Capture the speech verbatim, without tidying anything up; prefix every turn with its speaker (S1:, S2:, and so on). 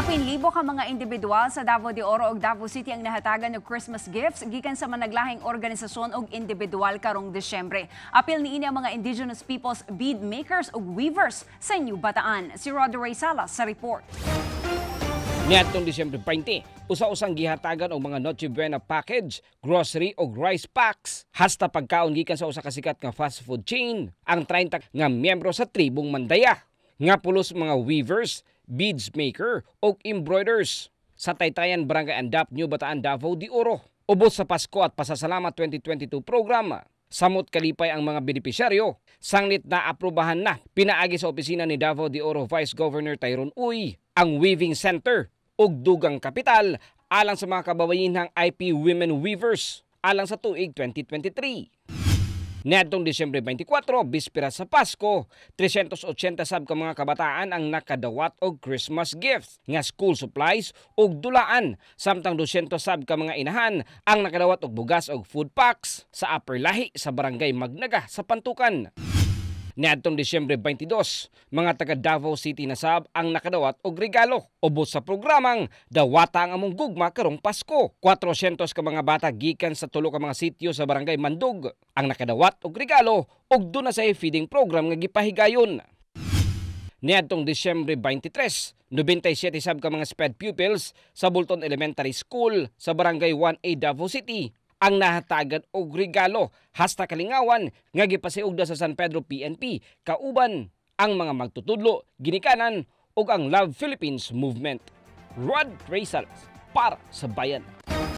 S1: Kapin libo ka mga individual sa Davao de Oro ug Davao City ang nahatagan og Christmas gifts gikan sa managlahing organisasyon ug individual karong Disyembre. Apil niini ang mga indigenous peoples bead makers ug weavers sa New Bataan. Si Roderick Salas sa report.
S2: Niadtong Disyembre twenty, usa-usang gihatagan og mga Noche Buena package, grocery ug rice packs. Hasta pagkaon gikan sa usa ka sikat nga fast food chain, ang thirty nga miyembro sa tribong Mandaya. Nga pulos mga weavers, beads maker ug embroiders sa Taytayan Barangay Andap, New Bataan, Davao de Oro. Ubos sa Pasko at Pasasalamat twenty twenty-two programa. Samot kalipay ang mga benepisyaryo. Sanglit na aprubahan na pinaagi sa opisina ni Davao de Oro Vice Governor Tyrone Uy ang Weaving Center ug dugang kapital alang sa mga kababayinhang I P Women Weavers alang sa tuig twenty twenty-three. Niadtong Disyembre twenty-four, bispera sa Pasko, three hundred eighty sab ka mga kabataan ang nakadawat og Christmas gifts nga school supplies ug dulaan, samtang two hundred sab ka mga inahan ang nakadawat og bugas ug food packs sa Upper Lahi sa Barangay Magnaga sa Pantukan. Niadtong Disyembre twenty-two, mga taga Davao City na sab ang nakadawat og regalo. Ubos sa programang Dawata ang among gugma karong Pasko. four hundred ka mga bata gikan sa tulo ka mga sitio sa Barangay Mandug ang nakadawat og regalo ug duna sa feeding program nga gipahigayon. Niadtong Disyembre twenty-three, ninety-seven sab ka mga S P E D pupils sa Bulton Elementary School sa Barangay one A Davao City ang nahatagan og regalo hasta kalingawan nga gipasiugda sa San Pedro P N P kauban ang mga magtutudlo, ginikanan ug ang Love Philippines Movement. Rod Ray Salas para sa Bayan.